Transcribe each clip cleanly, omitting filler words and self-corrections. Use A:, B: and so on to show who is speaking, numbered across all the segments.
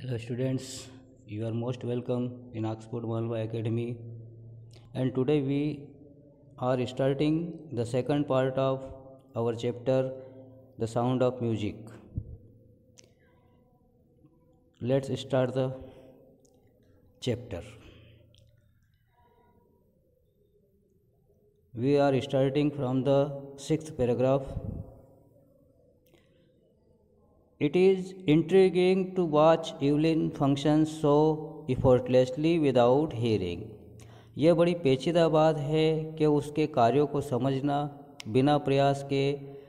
A: Hello students, you are most welcome in Oxford Malwa Academy, and today we are starting the second part of our chapter, The Sound of Music. Let's start the chapter. We are starting from the sixth paragraph. It is intriguing to watch Evelyn function so effortlessly without hearing. यह बड़ी पेचीदा बात है कि उसके कार्यों को समझना बिना प्रयास के।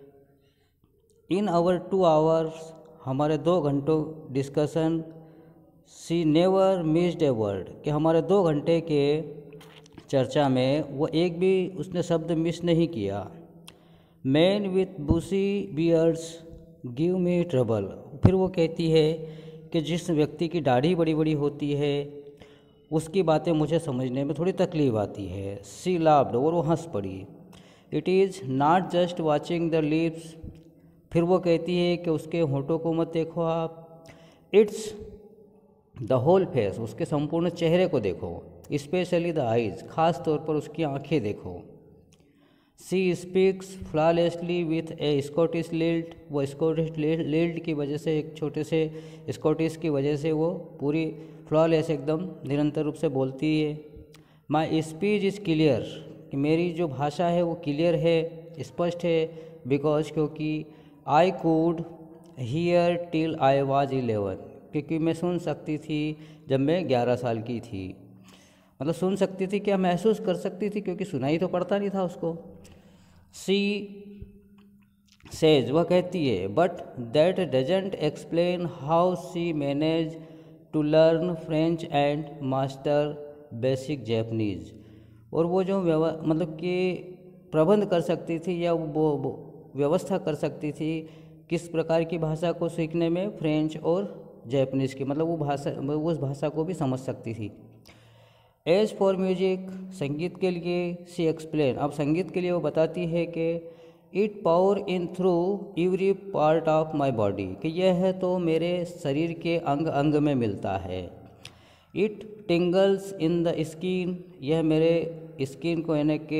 A: इन आवर 2 आवर्स, हमारे 2 घंटों discussion, she never missed a word, कि हमारे 2 घंटे के चर्चा में वो एक भी उसने शब्द मिस नहीं किया। Man with bushy beards give me trouble. फिर वो कहती है कि जिस व्यक्ति की दाढ़ी बड़ी बड़ी होती है उसकी बातें मुझे समझने में थोड़ी तकलीफ आती है। सी लाफ्ड, और वो हंस पड़ी। It is not just watching the lips. फिर वो कहती है कि उसके होठों को मत देखो आप, इट्स द होल फेस, उसके संपूर्ण चेहरे को देखो। स्पेशली द आइज़, खास तौर पर उसकी आंखें देखो। She speaks flawlessly with a Scottish lilt. वो स्कॉटिश लिल्ट की वजह से, एक छोटे से स्कॉटिश की वजह से वो पूरी फ्लॉलेस एकदम निरंतर रूप से बोलती है। माई स्पीच इज़ क्लियर, कि मेरी जो भाषा है वो क्लियर है, स्पष्ट है। बिकॉज, क्योंकि I could hear till I was 11, क्योंकि मैं सुन सकती थी जब मैं 11 साल की थी। मतलब सुन सकती थी, क्या महसूस कर सकती थी, क्योंकि सुनाई तो पड़ता नहीं था उसको। सी सेज, वह कहती है, but that doesn't explain how she manage to learn French and master basic Japanese. और वो जो मतलब कि प्रबंध कर सकती थी या वो व्यवस्था कर सकती थी किस प्रकार की भाषा को सीखने में, फ्रेंच और जैपनीज़ की, मतलब वो भाषा, उस भाषा को भी समझ सकती थी। एज फॉर म्यूजिक, संगीत के लिए, सी एक्सप्लेन, अब संगीत के लिए वो बताती है कि it power in through every part of my body, कि यह है तो मेरे शरीर के अंग अंग में मिलता है। It tingles in the skin, यह मेरे स्किन को, यानी कि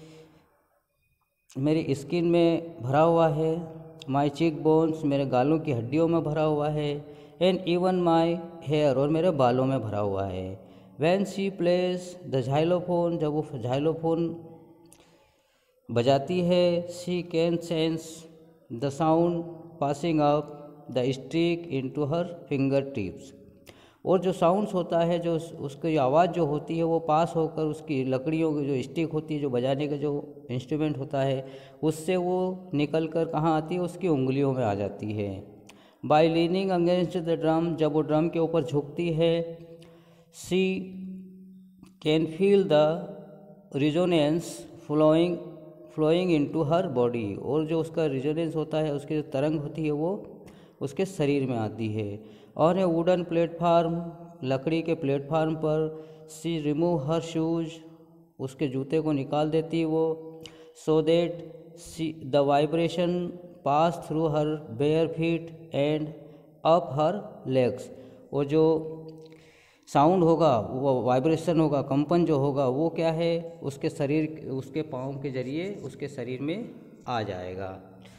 A: मेरी स्किन में भरा हुआ है। माई चीक बोन्स, मेरे गालों की हड्डियों में भरा हुआ है। एंड इवन माई हेयर, और मेरे बालों में भरा हुआ है। When she plays the xylophone, जब वो झाइलोफोन बजाती है, she can sense the sound passing up the stick into her finger tips, और जो साउंड्स होता है, जो उसकी आवाज़ जो होती है वो पास होकर उसकी लकड़ियों की जो स्टिक होती है, जो बजाने का जो इंस्ट्रूमेंट होता है, उससे वो निकल कर कहाँ आती है, उसकी उंगलियों में आ जाती है। By leaning against the drum, जब वो ड्रम के ऊपर झुकती है, she can feel the resonance flowing into her body, और जो उसका रिजोनेंस होता है, उसकी जो तरंग होती है वो उसके शरीर में आती है। और ए वुडन प्लेटफार्म, लकड़ी के प्लेटफार्म पर, सी रिमूव हर शूज, उसके जूते को निकाल देती वो, so that she the vibration pass through her bare feet and up her legs, और जो साउंड होगा, वो वाइब्रेशन होगा, कंपन जो होगा, वो क्या है, उसके शरीर, उसके पाँव के जरिए उसके शरीर में आ जाएगा।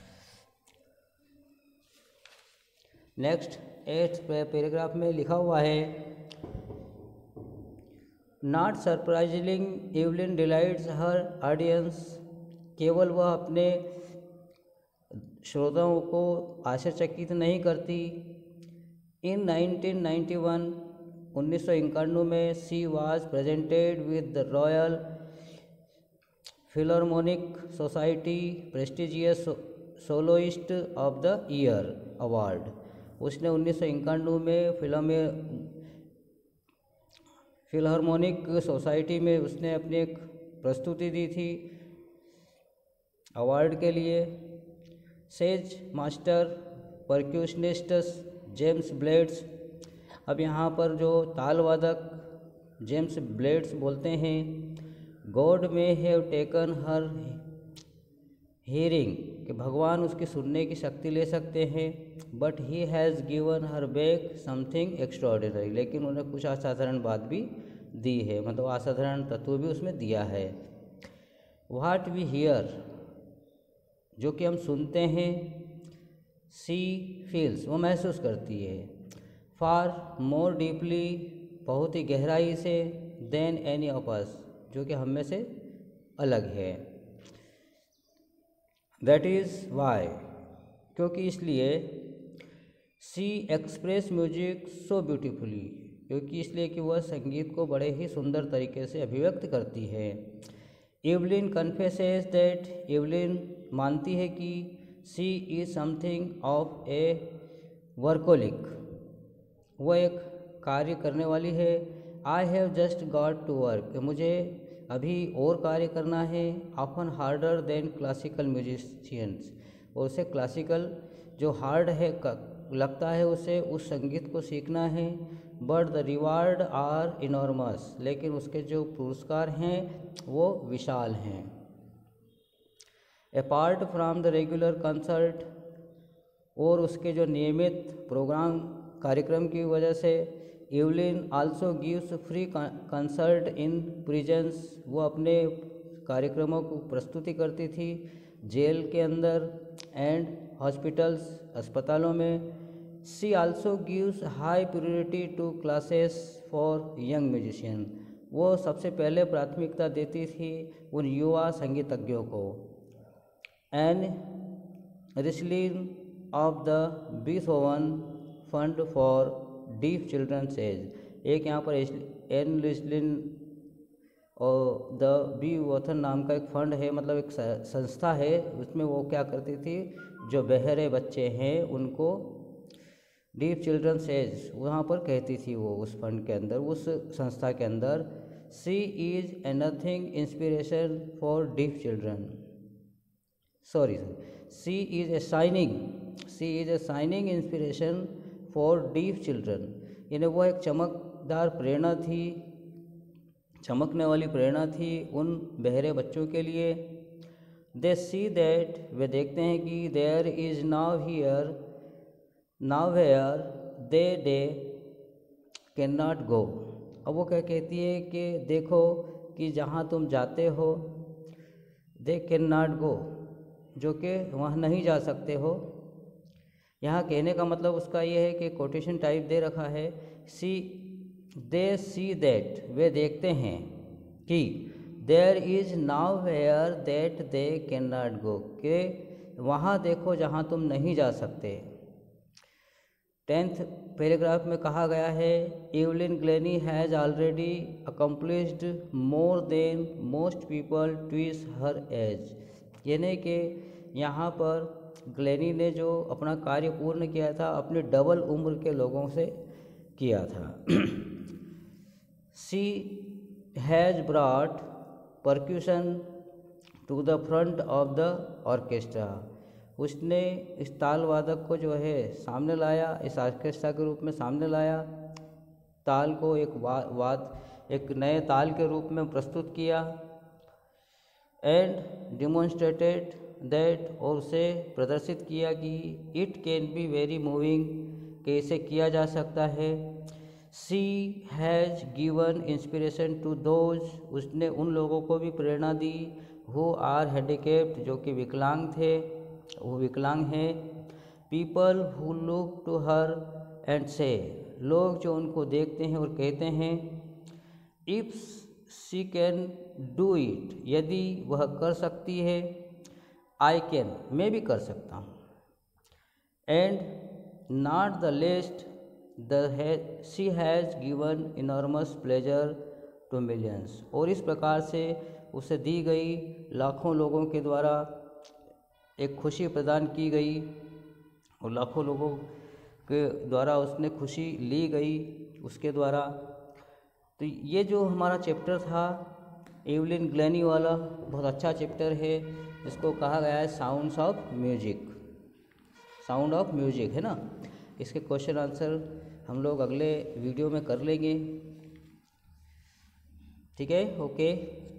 A: नेक्स्ट 8th पैराग्राफ में लिखा हुआ है, not surprising Evelyn delights her audience, केवल वह अपने श्रोताओं को आश्चर्यचकित नहीं करती। इन 1991 में she was presented with the Royal Philharmonic Society prestigious soloist of the year award. उसने 1991 में फिलहार्मोनिक सोसाइटी में उसने अपनी एक प्रस्तुति दी थी अवार्ड के लिए। Says master percussionists James Blades, अब यहाँ पर जो ताल वादक जेम्स ब्लेड्स बोलते हैं, God may have taken her hearing, कि भगवान उसकी सुनने की शक्ति ले सकते हैं, but he has given her back something extraordinary, लेकिन उन्हें कुछ असाधारण बात भी दी है, मतलब असाधारण तत्व भी उसमें दिया है। व्हाट वी हियर, जो कि हम सुनते हैं, सी फील्स, वो महसूस करती है, फार मोर डीपली, बहुत ही गहराई से, देन एनी ऑफ अस, जो कि हम में से अलग है। दैट इज़ वाई, क्योंकि इसलिए, she express music so beautifully, क्योंकि इसलिए कि वह संगीत को बड़े ही सुंदर तरीके से अभिव्यक्त करती है। एवलिन कन्फेसेस दैट, एवलिन मानती है कि she is something of a workaholic, वह एक कार्य करने वाली है। I have just got to work, मुझे अभी और कार्य करना है। Often harder than classical musicians, और उसे क्लासिकल जो हार्ड है लगता है उसे उस संगीत को सीखना है। But the reward are enormous, लेकिन उसके जो पुरस्कार हैं वो विशाल हैं। Apart from the regular concert, और उसके जो नियमित प्रोग्राम कार्यक्रम की वजह से, Evelyn also gives free concert in prisons, वो अपने कार्यक्रमों को प्रस्तुति करती थी जेल के अंदर, एंड हॉस्पिटल्स, अस्पतालों में। She also gives high priority to classes for young musician, वो सबसे पहले प्राथमिकता देती थी उन युवा संगीतज्ञों को। एंड रिसलिन of the Beethoven Fund for Deaf Childrens age, एक यहाँ पर एन रिसलिन और द बी वॉथन नाम का एक फंड है, मतलब एक संस्था है, उसमें वो क्या करती थी, जो बहरे बच्चे हैं उनको डीफ चिल्ड्रंस एज वहाँ पर कहती थी वो, उस फंड के अंदर, उस संस्था के अंदर। She is anything inspiration for deaf children, sorry she is a shining inspiration for deaf children, यानी वह एक चमकदार प्रेरणा थी, चमकने वाली प्रेरणा थी उन बहरे बच्चों के लिए। दे सी दैट, वे देखते हैं कि there is now here now where they can not go, अब वो क्या कहती है कि देखो कि जहाँ तुम जाते हो, दे कैन नॉट गो, जो कि वहाँ नहीं जा सकते हो। यहाँ कहने का मतलब उसका ये है कि कोटेशन टाइप दे रखा है, दे सी दैट, वे देखते हैं कि there is now where that they can not go, कि वहाँ देखो जहाँ तुम नहीं जा सकते। 10th पैराग्राफ में कहा गया है, Evelyn Glennie has already accomplished more than most people twice her age, यानी कि यहाँ पर ग्लेनी ने जो अपना कार्य पूर्ण किया था अपने डबल उम्र के लोगों से किया था। She has brought percussion to the front of the orchestra, उसने इस ताल वादक को जो है सामने लाया, इस ऑर्केस्ट्रा के रूप में सामने लाया, ताल को एक नए ताल के रूप में प्रस्तुत किया। एंड डिमॉन्स्ट्रेटेड दैट, और उसे प्रदर्शित किया कि it can be very moving, कि इसे किया जा सकता है। She has given inspiration to those, उसने उन लोगों को भी प्रेरणा दी हु आर हैंडीकेप्ड, जो कि विकलांग थे, वो विकलांग हैं। People who look to her and say, लोग जो उनको देखते हैं और कहते हैं, if she can do it, यदि वह कर सकती है, आई कैन, मैं भी कर सकता हूँ। And not the least she has given enormous pleasure to millions, और इस प्रकार से उसे दी गई लाखों लोगों के द्वारा एक खुशी प्रदान की गई, और लाखों लोगों के द्वारा उसने खुशी ली गई उसके द्वारा। तो ये जो हमारा चैप्टर था एवलिन ग्लेनी वाला, बहुत अच्छा चैप्टर है, जिसको कहा गया है साउंड ऑफ म्यूजिक, है ना। इसके क्वेश्चन आंसर हम लोग अगले वीडियो में कर लेंगे, ठीक है, ओके।